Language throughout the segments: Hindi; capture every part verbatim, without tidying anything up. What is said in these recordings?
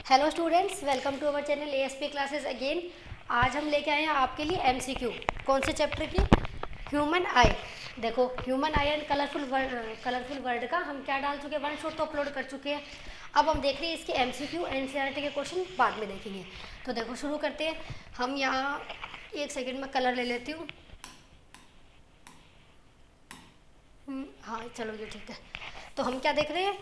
Hello students, welcome to our channel ASP classes again. आज हम लेके आए हैं आपके लिए एमसीक्यू। कौन से चैप्टर की? Human eye. देखो, human eye and colourful word colourful word का हम क्या डाल चुके हैं, वन शॉट तो अपलोड कर चुके हैं। अब हम देख रहे हैं इसके एमसीक्यू एनसीईआरटी के क्वेश्चन बाद में देखेंगे। तो देखो शुरू करते हैं। हम यहाँ एक सेकेंड में कलर ले लेती हूँ। हाँ चलो ये ठीक है। तो हम क्या देख रहे हैं?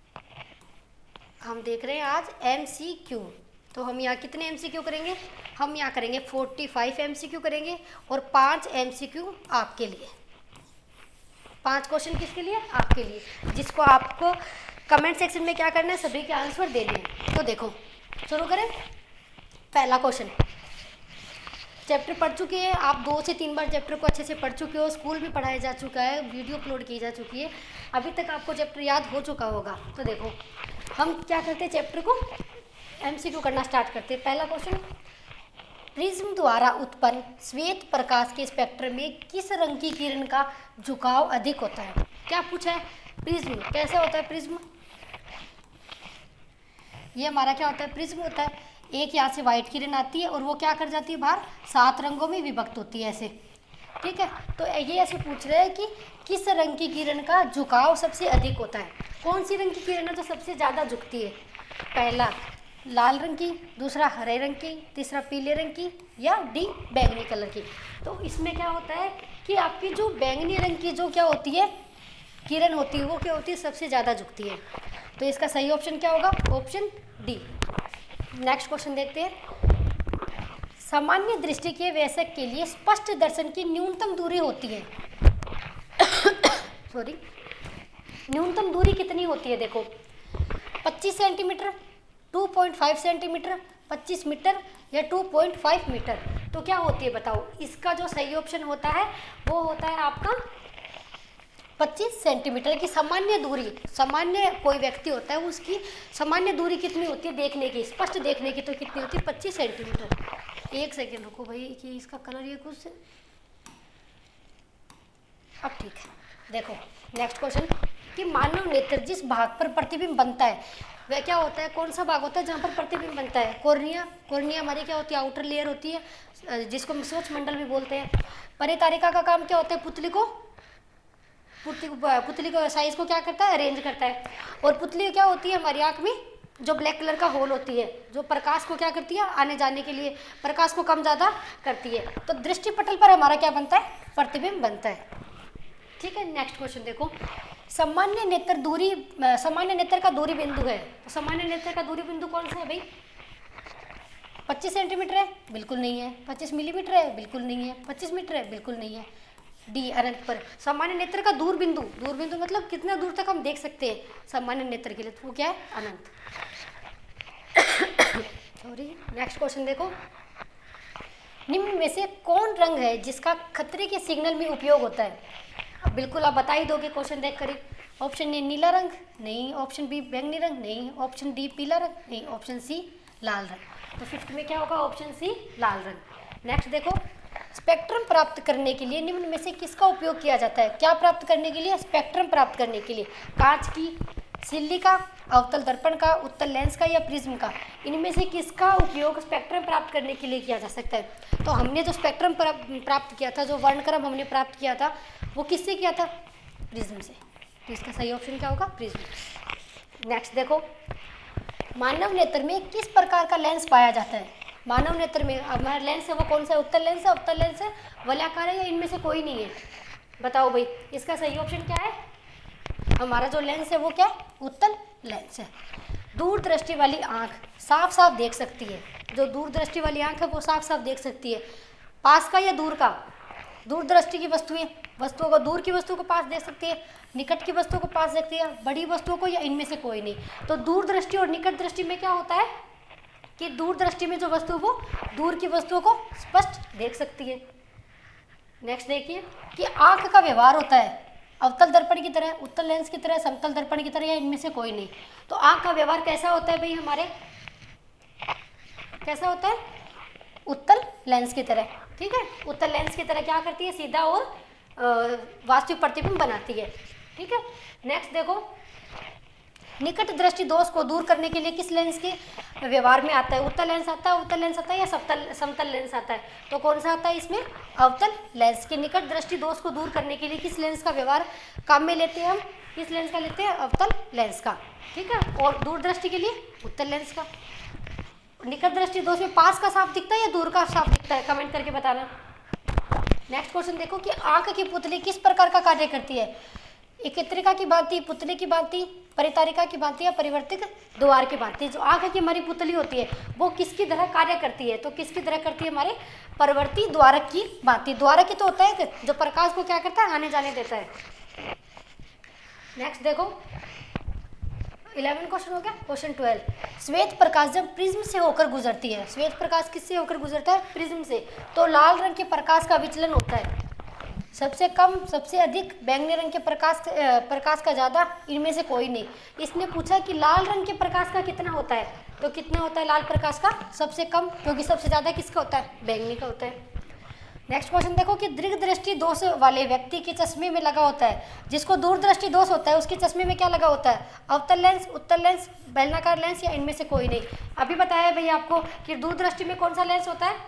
हम देख रहे हैं आज एमसीक्यू। तो हम यहाँ कितने एमसीक्यू करेंगे? हम यहाँ करेंगे पैंतालीस एमसीक्यू करेंगे और पांच एमसीक्यू आपके लिए। पांच क्वेश्चन किसके लिए? आपके लिए, जिसको आपको कमेंट सेक्शन में क्या करना है, सभी के आंसर देने हैं। तो देखो शुरू करें। पहला क्वेश्चन, चैप्टर पढ़ चुके हैं आप, दो से तीन बार चैप्टर को अच्छे से पढ़ चुके हो, स्कूल भी पढ़ाया जा चुका है, वीडियो अपलोड की जा चुकी है, अभी तक आपको चैप्टर याद हो चुका होगा। तो देखो हम क्या करते हैं, चैप्टर को एमसीक्यू करना स्टार्ट करते हैं। पहला क्वेश्चन, प्रिज्म द्वारा उत्पन्न श्वेत प्रकाश के स्पेक्ट्रम में किस रंग की किरण का झुकाव अधिक होता है? क्या पूछा है? प्रिज्म कैसे होता है? प्रिज्म ये हमारा क्या होता है? प्रिज्म होता है। एक यहाँ से वाइट किरण आती है और वो क्या कर जाती है, बाहर सात रंगों में विभक्त होती है ऐसे, ठीक है। तो ये ऐसे पूछ रहे हैं कि किस रंग की किरण का झुकाव सबसे अधिक होता है। कौन सी रंग की किरण है जो सबसे ज़्यादा झुकती है? पहला लाल रंग की, दूसरा हरे रंग की, तीसरा पीले रंग की, या डी बैंगनी कलर की। तो इसमें क्या होता है कि आपकी जो बैंगनी रंग की जो क्या होती है किरण होती है, वो क्या होती है, सबसे ज़्यादा झुकती है। तो इसका सही ऑप्शन क्या होगा? Option D. नेक्स्ट क्वेश्चन देखते हैं। सामान्य दृष्टि के वयस्क के लिए स्पष्ट दर्शन की न्यूनतम दूरी होती है सॉरी न्यूनतम दूरी कितनी होती है? देखो पच्चीस सेंटीमीटर, दो पॉइंट पाँच सेंटीमीटर, पच्चीस मीटर या दो पॉइंट पाँच मीटर। तो क्या होती है बताओ? इसका जो सही ऑप्शन होता है वो होता है आपका पच्चीस सेंटीमीटर की सामान्य दूरी। सामान्य कोई व्यक्ति होता है, उसकी सामान्य दूरी कितनी होती है देखने की, स्पष्ट देखने की, तो कितनी होती है? पच्चीस सेंटीमीटर। एक सेकेंड रुको भाई, कि इसका कलर ये कुछ अब ठीक है। देखो नेक्स्ट क्वेश्चन, कि मानव नेत्र जिस भाग पर प्रतिबिंब बनता है वह क्या होता है? कौन सा भाग होता है जहाँ पर प्रतिबिंब बनता है? कॉर्निया। कॉर्निया हमारी क्या होती है? आउटर लेयर होती है, जिसको हम सोच मंडल भी बोलते हैं। परितारिका का काम क्या होता है? पुतली को पुतली पुतली को साइज को क्या करता है? अरेंज करता है। और पुतली क्या होती है? हमारी आँख में जो ब्लैक कलर का होल होती है, जो प्रकाश को क्या करती है? आने जाने के लिए प्रकाश को कम ज़्यादा करती है। तो दृष्टि पटल पर हमारा क्या बनता है? प्रतिबिंब बनता है, ठीक है। नेक्स्ट क्वेश्चन देखो, सामान्य नेत्र दूरी सामान्य नेत्र का दूरी बिंदु है। तो सामान्य नेत्र का दूरी बिंदु कौन सा है भाई? पच्चीस सेंटीमीटर है? बिल्कुल नहीं है। पच्चीस मिलीमीटर है? बिल्कुल नहीं है। पच्चीस मीटर है? बिल्कुल नहीं है। डी अनंत पर। सामान्य नेत्र का दूर बिंदु, दूर बिंदु मतलब कितना दूर तक हम देख सकते हैं सामान्य नेत्र के लिए, तो वो क्या है? अनंत। सॉरी। नेक्स्ट क्वेश्चन देखो, निम्न में से कौन रंग है जिसका खतरे के सिग्नल में उपयोग होता है? अब बिल्कुल आप बता ही दोगे क्वेश्चन देख कर ही। ऑप्शन ए नीला रंग नहीं, ऑप्शन बी बैंगनी रंग नहीं, ऑप्शन डी पीला रंग नहीं, ऑप्शन सी लाल रंग। तो फिफ्थ में क्या होगा? ऑप्शन सी लाल रंग। नेक्स्ट देखो, स्पेक्ट्रम प्राप्त करने के लिए निम्न में से किसका उपयोग किया जाता है? क्या प्राप्त करने के लिए? स्पेक्ट्रम प्राप्त करने के लिए कांच की, सिल्ली का, अवतल दर्पण का, उत्तल लेंस का या प्रिज्म का? इनमें से किसका उपयोग स्पेक्ट्रम प्राप्त करने के लिए किया जा सकता है? तो हमने जो स्पेक्ट्रम प्राप्त किया था, जो वर्णक्रम हमने प्राप्त किया था, वो किससे किया था? प्रिज्म से। तो इसका सही ऑप्शन क्या होगा? प्रिज्म। नेक्स्ट देखो, मानव नेत्र में किस प्रकार का लेंस पाया जाता है? मानव नेत्र में हमारा लेंस है वो कौन सा है? उत्तल लेंस है, अवतल लेंस है, वलयाकार है, या इनमें से कोई नहीं है? बताओ भाई, इसका सही ऑप्शन क्या है? हमारा जो लेंस है वो क्या है? उत्तल लेंस है। दूरदृष्टि वाली आंख साफ साफ देख सकती है। जो दूरदृष्टि वाली आंख है वो साफ साफ देख सकती है। पास का या दूर का? दूरदृष्टि की वस्तुएं वस्तुओं को, दूर की वस्तु को पास देख सकती है, निकट की वस्तु को पास देखती है, बड़ी वस्तुओं को, या इनमें से कोई नहीं? तो दूरदृष्टि और निकट दृष्टि में क्या होता है कि दूरदृष्टि में जो वस्तु वो दूर की वस्तुओं को स्पष्ट देख सकती है। नेक्स्ट देखिए कि आंख का व्यवहार होता है अवतल दर्पण की तरह, उत्तल लेंस की तरह, समतल दर्पण की तरह, या इनमें से कोई नहीं? तो आंख का व्यवहार कैसा होता है भाई? हमारे कैसा होता है? उत्तल लेंस की तरह, ठीक है। उत्तल लेंस की तरह क्या करती है? सीधा और वास्तविक प्रतिबिंब बनाती है, ठीक है। नेक्स्ट देखो, निकट दृष्टि दोष को दूर करने के लिए किस लेंस के व्यवहार में आता है? उत्तल लेंस आता है, अवतल लेंस आता है या समतल समतल लेंस आता है? तो कौन सा आता है इसमें? अवतल लेंस। की निकट दृष्टि दोष को दूर करने के लिए किस लेंस का व्यवहार काम में लेते हैं हम? किस लेंस का लेते हैं? अवतल लेंस का। ठीक है, और दूर दृष्टि के लिए उत्तल लेंस का। निकट दृष्टि दोष में पास का साफ दिखता है या दूर का साफ दिखता है? कमेंट करके बताना। नेक्स्ट क्वेश्चन देखो कि आंख की पुतली किस प्रकार का कार्य करती है? एकत्रिका की भांति, पुतली की भांति, परितारिका की भांति या परिवर्तित द्वार की भांति। जो आंख की हमारी पुतली होती है वो किसकी तरह कार्य करती है? तो किसकी तरह करती है? हमारे परिवर्ती द्वारक की भांति। द्वारक ही तो होता है जो प्रकाश को क्या करता है? आने जाने देता है। नेक्स्ट देखो, इलेवन क्वेश्चन हो गया। क्वेश्चन ट्वेल्व, श्वेत प्रकाश जब प्रिज्म से होकर गुजरती है, श्वेत प्रकाश किससे होकर गुजरता है? प्रिज्म से, तो लाल रंग के प्रकाश का विचलन होता है सबसे कम, सबसे अधिक, बैंगनी रंग के प्रकाश प्रकाश का ज़्यादा, इनमें से कोई नहीं। इसने पूछा कि लाल रंग के प्रकाश का कितना होता है? तो कितना होता है लाल प्रकाश का? सबसे कम, क्योंकि सबसे ज़्यादा किसका होता है? बैंगनी का होता है। नेक्स्ट क्वेश्चन देखो कि दीर्घ दृष्टि दोष वाले व्यक्ति के चश्मे में लगा होता है, जिसको दूर दृष्टि दोष होता है उसके चश्मे में क्या लगा होता है? अवतल लेंस, उत्तल लेंस, बेलनाकार लेंस या इनमें से कोई नहीं। अभी बताया भैया आपको कि दूर दृष्टि में कौन सा लेंस होता है?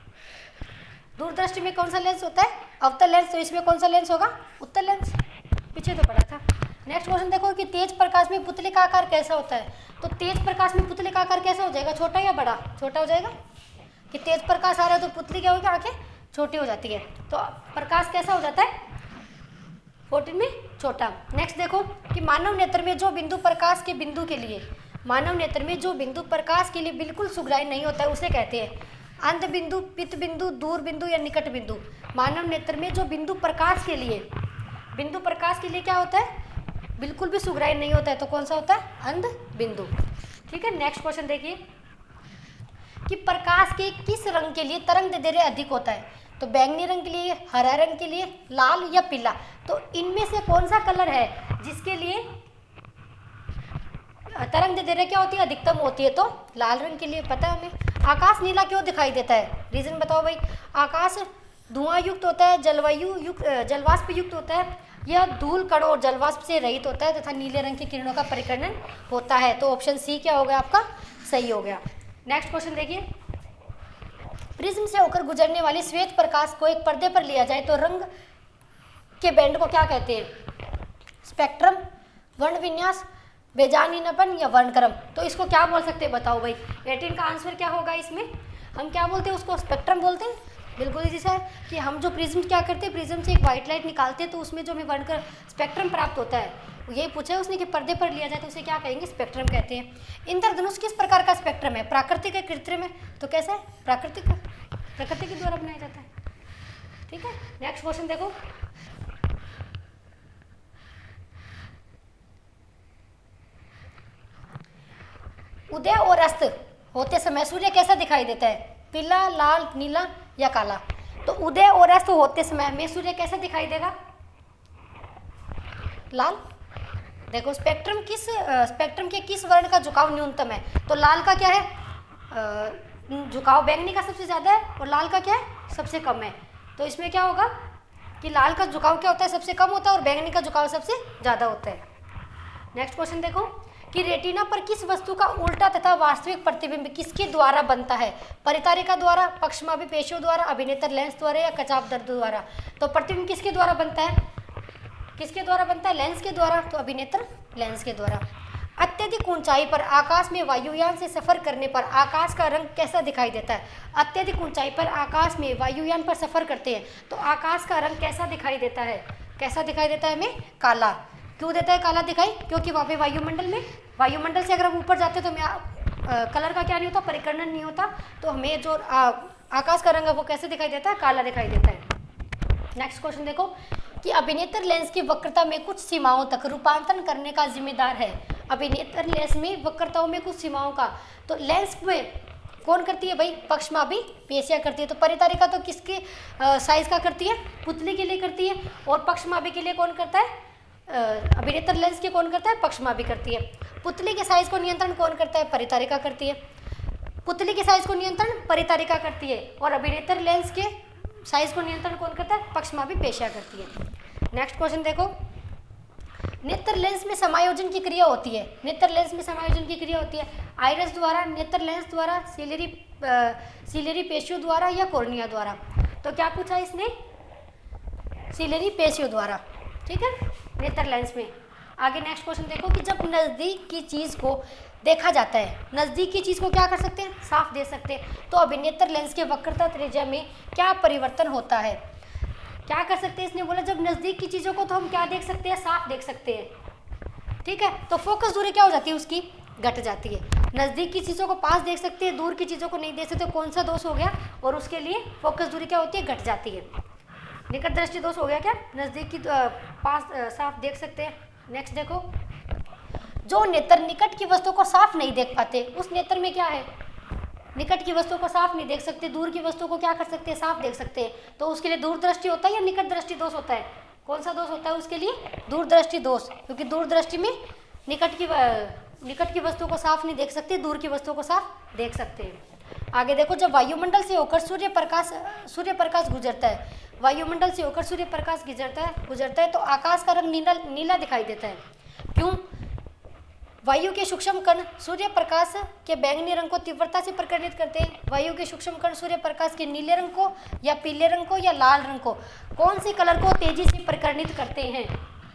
दूर दृष्टि में कौन सा लेंस होता है? अवतल लेंस। तो इसमें कौन सा लेंस होगा? उत्तल लेंस। पीछे तो पढ़ा था। नेक्स्ट क्वेश्चन देखो कि तेज प्रकाश में पुतले का आकार कैसा होता है? तो तेज प्रकाश में पुतले का आकार कैसा हो जाएगा? छोटा या बड़ा? छोटा हो जाएगा। कि तेज प्रकाश आ रहा है तो पुतली क्या होगी? आंखें छोटी हो जाती है। तो प्रकाश कैसा हो जाता है? फोर्टीन में छोटा। नेक्स्ट देखो कि मानव नेत्र में जो बिंदु प्रकाश के बिंदु के लिए, मानव नेत्र में जो बिंदु प्रकाश के लिए बिल्कुल सुग्राह्य नहीं होता है उसे कहते हैं अंध बिंदु, पित बिंदु, दूर बिंदु या निकट बिंदु। मानव नेत्र में जो बिंदु प्रकाश के लिए, बिंदु प्रकाश के लिए क्या होता है? बिल्कुल भी सुग्राह्य नहीं होता है, तो कौन सा होता है? अंध बिंदु। ठीक है, नेक्स्ट क्वेश्चन देखिए कि प्रकाश के किस रंग के लिए तरंग दैर्ध्य अधिक होता है? तो बैंगनी रंग के लिए, हरा रंग के लिए, लाल या पीला। तो इनमें से कौन सा कलर है जिसके लिए तरंग दैर्ध्य क्या होती है? अधिकतम होती है। तो लाल रंग के लिए। पता है हमें आकाश नीला क्यों दिखाई देता है? रीजन बताओ भाई। आकाश धुआं युक्त होता है, जलवायु युक्त, जलवाष्प युक्त होता है, यह धूल कण और जलवाष्प से रहित होता है तथा नीले रंग की किरणों का परिकर्णन होता है। तो ऑप्शन सी क्या हो गया आपका? सही हो गया। नेक्स्ट क्वेश्चन देखिए, प्रिज्म से होकर गुजरने वाले श्वेत प्रकाश को एक पर्दे पर लिया जाए तो रंग के बैंड को क्या कहते हैं? स्पेक्ट्रम, वर्ण विन्यास, बेजानीपन या वर्णक्रम। तो इसको क्या बोल सकते हैं बताओ भाई। एटीन का आंसर क्या होगा इसमें? हम क्या बोलते हैं उसको? स्पेक्ट्रम बोलते हैं। बिल्कुल इसी से है कि हम जो प्रिज्म क्या करते हैं, प्रिज्म से एक व्हाइट लाइट निकालते हैं तो उसमें जो हमें वर्णक्रम स्पेक्ट्रम प्राप्त होता है, यही पूछा है उसने कि पर्दे पर लिया जाए तो उसे क्या कहेंगे? स्पेक्ट्रम कहते हैं। इंद्रधनुष किस प्रकार का स्पेक्ट्रम है? प्राकृतिक है, कृत्रिम है? तो कैसा है? प्राकृतिक, प्रकृति के द्वारा बनाया जाता है। ठीक है, नेक्स्ट क्वेश्चन देखो, उदय और अस्त होते समय सूर्य कैसा दिखाई देता है? पीला, लाल, नीला या काला। तो उदय और अस्त होते समय में सूर्य कैसा दिखाई देगा? लाल। देखो स्पेक्ट्रम किस स्पेक्ट्रम के किस वर्ण का झुकाव न्यूनतम है? तो लाल का क्या है? आ, झुकाव बैंगनी का सबसे ज़्यादा है और लाल का क्या है? सबसे कम है। तो इसमें क्या होगा कि लाल का झुकाव क्या होता है? सबसे कम होता है और बैंगनी का झुकाव सबसे ज़्यादा होता है। नेक्स्ट क्वेश्चन देखो कि रेटिना पर किस वस्तु का उल्टा तथा वास्तविक प्रतिबिंब किसके द्वारा बनता है? परितारिका द्वारा, पक्षमापी पेशियों द्वारा, अभिनेत्र लेंस द्वारा या कचाप दर्द द्वारा। तो प्रतिबिंब किसके द्वारा बनता है? किसके द्वारा बनता है? लेंस के द्वारा। तो अभिनेत्र लेंस के द्वारा। अत्यधिक ऊंचाई पर आकाश में वायुयान से सफर करने पर आकाश का रंग कैसा दिखाई देता है? अत्यधिक ऊंचाई पर आकाश में वायुयान पर सफर करते हैं तो आकाश का रंग कैसा दिखाई देता है? कैसा दिखाई देता है हमें? काला। क्यों देता है काला दिखाई? क्योंकि वहाँ पे वायुमंडल में, वायुमंडल से अगर हम ऊपर जाते हैं तो हमें कलर का क्या नहीं होता? परिकर्णन नहीं होता। तो हमें जो आ, आकाश का रंग है वो कैसे दिखाई देता है? काला दिखाई देता है। नेक्स्ट क्वेश्चन देखो कि अभिनेत्र लेंस की वक्रता में कुछ सीमाओं तक रूपांतरण करने का जिम्मेदार है। अभिनेत्र लेंस में वक्रताओं में कुछ सीमाओं का, तो लेंस में कौन करती है भाई? पक्षमापी पेशियां करती है। तो परितारिका तो किसके साइज का करती है? पुतली के लिए करती है। और पक्षमापी के लिए कौन करता है? अभिनेत्र लेंस के कौन करता है? पक्षमापी करती है। पुतली के साइज को नियंत्रण कौन करता है? परितारिका करती है। पुतली के साइज को नियंत्रण परितारिका करती है और अभिनेत्र लेंस के साइज को नियंत्रण कौन करता है? पक्षमापी पेशियां करती है। नेक्स्ट क्वेश्चन देखो नेत्र लेंस में समायोजन की क्रिया होती है, नेत्र लेंस में समायोजन की क्रिया होती है आइरिस द्वारा, नेत्र लेंस द्वारा, सिलेरी सिलेरी पेशियों द्वारा या कॉर्निया द्वारा। तो क्या पूछा इसने? सिलेरी पेशियों द्वारा, ठीक है, नेत्र लेंस में। आगे नेक्स्ट क्वेश्चन देखो कि जब नज़दीक की चीज़ को देखा जाता है, नज़दीक की चीज़ को क्या कर सकते हैं? साफ देख सकते हैं। तो अभिनेत्र लेंस के वक्रता त्रिज्या में क्या परिवर्तन होता है? क्या कर सकते हैं? इसने बोला जब नज़दीक की चीज़ों को तो हम क्या देख सकते हैं? साफ देख सकते हैं, ठीक है। तो फोकस दूरी क्या हो जाती है? उसकी घट जाती है। नज़दीक की चीज़ों को पास देख सकते हैं, दूर की चीज़ों को नहीं देख सकते। कौन सा दोष हो गया? और उसके लिए फोकस दूरी क्या होती है? घट जाती है। निकट दृष्टि दोष हो गया क्या? नज़दीक की पास साफ देख सकते हैं। नेक्स्ट देखो, जो नेत्र निकट की वस्तु को साफ नहीं देख पाते, उस नेत्र में क्या है? निकट की वस्तु को साफ नहीं देख सकते, दूर की वस्तु को क्या कर सकते हैं? साफ देख सकते हैं। तो उसके लिए दूरदृष्टि होता है या निकट दृष्टि दोष होता है? कौन सा दोष होता है उसके लिए? दूरदृष्टि दोष, क्योंकि दूरदृष्टि में निकट की निकट की वस्तु को साफ नहीं देख सकते, दूर की वस्तु को साफ देख सकते हैं। आगे देखो, जब वायुमंडल से होकर सूर्य प्रकाश सूर्य प्रकाश गुजरता है, वायुमंडल से होकर सूर्य प्रकाश गुजरता है गुजरता है तो आकाश का रंग नीला नीला दिखाई देता है। क्यों? वायु के सूक्ष्म कण सूर्य प्रकाश के बैंगनी रंग को तीव्रता से प्रकटित करते हैं। वायु के सूक्ष्म कण सूर्य प्रकाश के नीले रंग को या पीले रंग को या लाल रंग को, कौन से कलर को तेजी से प्रकटित करते हैं?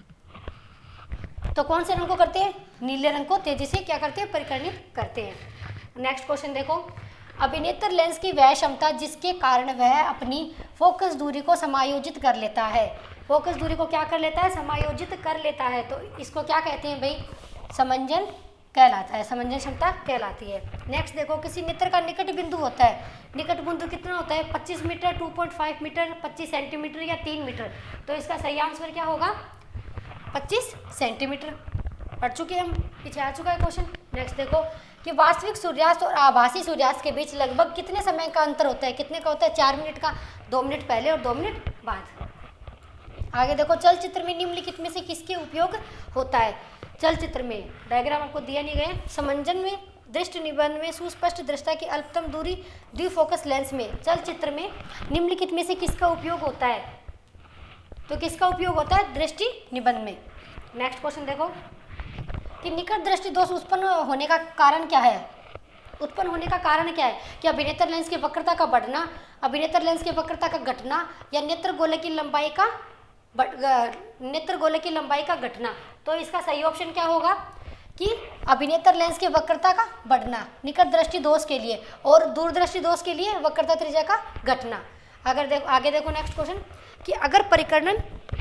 तो कौन से रंग को करते हैं? नीले रंग को तेजी से क्या करते हैं? प्रकटित करते हैं। नेक्स्ट क्वेश्चन देखो, अभिनेत्र लेंस की वह क्षमता जिसके कारण वह अपनी फोकस दूरी को समायोजित कर लेता है। फोकस दूरी को क्या कर लेता है? समायोजित कर लेता है। तो इसको क्या कहते हैं भाई? समंजन कहलाता है, समंजन क्षमता कहलाती है। नेक्स्ट देखो, किसी नेत्र का निकट बिंदु होता है, निकट बिंदु कितना होता है? पच्चीस metre, two point five metre, पच्चीस सेंटीमीटर या तीन मीटर। तो इसका सही आंसर क्या होगा? पच्चीस सेंटीमीटर। पढ़ चुके हम, पीछे आ चुका है क्वेश्चन। नेक्स्ट देखो कि वास्तविक सूर्यास्त और आभासी सूर्यास्त के बीच लगभग कितने समय का अंतर होता है? कितने का होता है? चार मिनट का, दो मिनट पहले और दो मिनट बाद। आगे देखो, चलचित्र में निम्नलिखित में से किसके उपयोग होता है? चलचित्र में डायग्राम आपको दिया नहीं गया। समंजन में, दृष्टि निबंध में, सुस्पष्ट दृष्टा की अल्पतम दूरी, द्विफोकस लेंस में, चलचित्र में निम्नलिखित में से किसका उपयोग होता है? तो किसका उपयोग होता है? दृष्टि निबंध में। नेक्स्ट क्वेश्चन देखो कि निकट दृष्टि दोष उत्पन्न होने का कारण क्या है? उत्पन्न होने का कारण क्या है? कि अभिनेत्र लेंस की वक्रता का बढ़ना, अभिनेत्र लेंस की वक्रता का घटना या नेत्र गोले की लंबाई का नेत्र गोले की लंबाई का घटना। तो इसका सही ऑप्शन क्या होगा? कि अभिनेत्र लेंस की वक्रता का बढ़ना निकट दृष्टि दोष के लिए, और दूरदृष्टि दोष के लिए वक्रता त्रिज्या का घटना। अगर देखो आगे देखो नेक्स्ट क्वेश्चन कि अगर परिकर्णन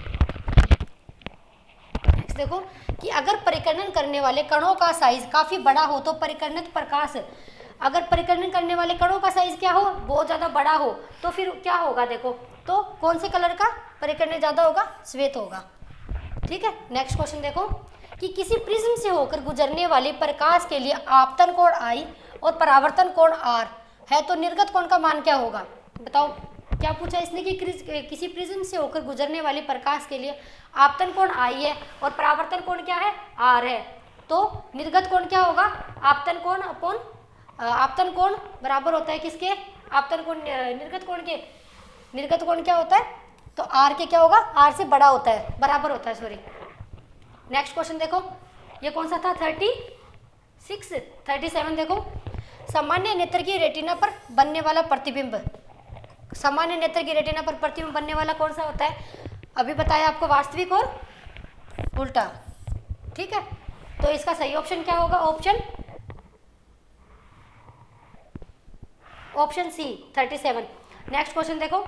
नेक्स्ट देखो कि अगर परिकर्णन करने वाले कणों का साइज काफी बड़ा हो तो परिकर्णित प्रकाश, अगर परिकर्णन करने वाले कणों का साइज क्या हो? बहुत ज्यादा बड़ा हो, तो फिर क्या होगा? देखो तो कौन से कलर का परिकर्णन ज्यादा होगा? श्वेत होगा, ठीक है। नेक्स्ट क्वेश्चन देखो कि किसी प्रिज्म से होकर गुजरने वाले प्रकाश के लिए आपतन कोण आई और परावर्तन कोण आर है, तो निर्गत कोण का मान क्या होगा? बताओ, क्या पूछा इसने कि किसी प्रिज्म से होकर गुजरने वाले प्रकाश के लिए आपतन कोण आई है और परावर्तन कोण क्या है? आर है। तो निर्गत कोण क्या होगा? आपतन कोण अपॉन आपतन कोण बराबर होता है किसके? आपतन कोण निर्गत कोण के। निर्गत कोण क्या होता है? तो आर के क्या होगा? आर से बड़ा होता है, बराबर होता है, सॉरी। नेक्स्ट क्वेश्चन देखो, ये कौन सा था? थर्टी सिक्स थर्टी सेवन देखो, सामान्य नेत्र की रेटिना पर बनने वाला प्रतिबिंब, सामान्य नेत्र की रेटिना पर प्रतिबिंब बनने वाला कौन सा होता है? अभी बताया आपको, वास्तविक और उल्टा, ठीक है। तो इसका सही ऑप्शन क्या होगा? Option option C thirty seven. Next question देखो,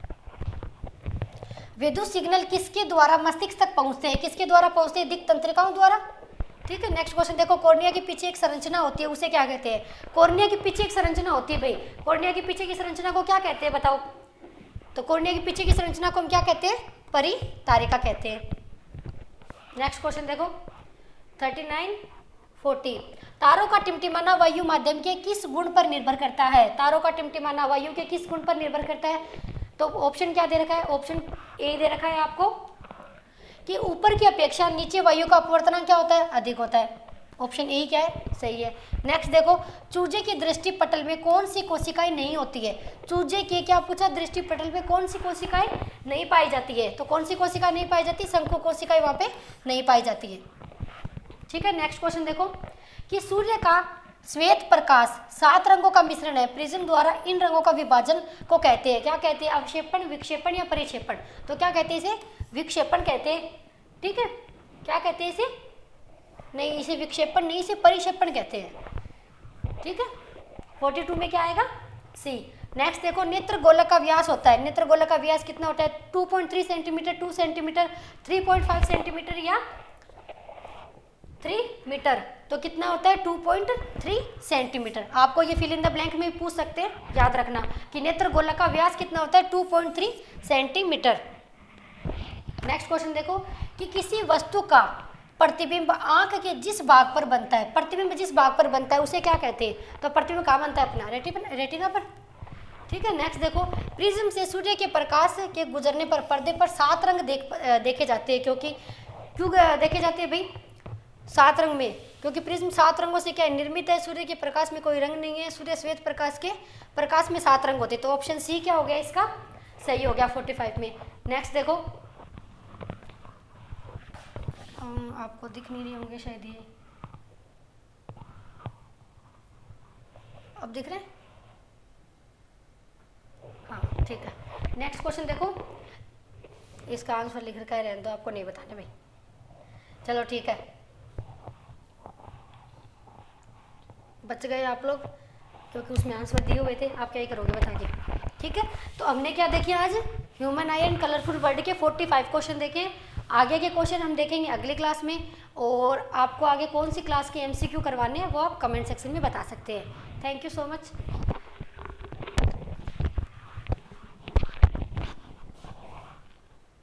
विद्युत सिग्नल किसके द्वारा मस्तिष्क तक पहुंचते हैं? किसके द्वारा पहुंचते हैं? दिक् तंत्रिकाओं द्वारा, ठीक है। नेक्स्ट क्वेश्चन देखो, कॉर्निया के पीछे एक संरचना होती है, उसे क्या कहते हैं? कॉर्निया के पीछे एक संरचना होती है भाई, कॉर्निया के पीछे की संरचना को क्या कहते हैं? बताओ। तो कॉर्निया के पीछे की संरचना को हम क्या कहते हैं? परितारिका कहते हैं। नेक्स्ट क्वेश्चन देखो, थर्टी नाइन फोर्टी, तारों का टिमटिमाना वायु माध्यम के किस गुण पर निर्भर करता है? तारों का टिमटिमाना वायु के किस गुण पर निर्भर करता है? तो ऑप्शन क्या दे रखा है? ऑप्शन ए दे रखा है आपको कि ऊपर की अपेक्षा नीचे वायु का अपवर्तनांक क्या होता है? अधिक होता है। ऑप्शन ए क्या है? सही है। नेक्स्ट देखो, चूजे की दृष्टि पटल में कौन सी कोशिकाएं नहीं होती है? चूजे के क्या पूछा? दृष्टि पटल में कौन सी कोशिकाएं नहीं पाई जाती है। तो कौन सी कोशिका नहीं पाई जाती? शंकु कोशिका वहाँ पे नहीं पाई जाती है। ठीक है, नेक्स्ट क्वेश्चन देखो कि सूर्य का श्वेत प्रकाश सात रंगों का मिश्रण है, प्रिज्म द्वारा इन रंगों का विभाजन को कहते हैं, क्या कहते हैं? अवक्षेपण, विक्षेपण या परिक्षेपण? तो क्या कहते हैं इसे? विक्षेपण कहते हैं। ठीक है, क्या कहते हैं इसे? नहीं, इसे विक्षेपण नहीं, इसे परिक्षेपण कहते हैं। ठीक है, फोर्टी टू में क्या आएगा? सी। नेक्स्ट देखो, नेत्र गोलक का व्यास होता है, नेत्र गोलक का व्यास कितना होता है? Two point three centimetre, two centimetre, three point five centimetre या थ्री मीटर? तो कितना होता है? Two point three centimetre. आपको ये फिल इन द ब्लैंक में भी पूछ सकते हैं, याद रखना कि नेत्र गोलक का व्यास कितना होता है? Two point three centimetre. Next question देखो कि किसी वस्तु का प्रतिबिंब आंख के जिस भाग पर बनता है, प्रतिबिंब जिस भाग पर बनता है उसे क्या कहते हैं? तो प्रतिबिंब कहाँ बनता है? अपना रेटिना रेटिना पर। ठीक है, नेक्स्ट देखो, प्रिज्म से सूर्य के प्रकाश के गुजरने पर पर्दे पर सात रंग देख देखे जाते हैं, क्योंकि क्यों देखे जाते हैं भाई सात रंग में? क्योंकि प्रिज्म सात रंगों से क्या निर्मित है, सूर्य के प्रकाश में कोई रंग नहीं है, सूर्य श्वेत प्रकाश के प्रकाश में सात रंग होते हैं। तो ऑप्शन सी क्या हो गया इसका? सही हो गया फोर्टी फाइव में। नेक्स्ट देखो, आपको दिख नहीं रही होंगे शायद ये, अब दिख रहे हैं? हाँ ठीक है। नेक्स्ट क्वेश्चन देखो, इसका आंसर लिख रखा है, रहने दो, आपको नहीं बताने भाई। चलो ठीक है, बच गए आप लोग, क्योंकि उसमें आंसर दिए हुए थे। आप क्या ही करोगे बता के? ठीक है, तो हमने क्या देखे आज? Human eye and colourful world के फोर्टी फाइव क्वेश्चन देखे। आगे के क्वेश्चन हम देखेंगे अगले क्लास में, और आपको आगे कौन सी क्लास के एमसीक्यू करवाने हैं वो आप कमेंट सेक्शन में बता सकते हैं। Thank you so much.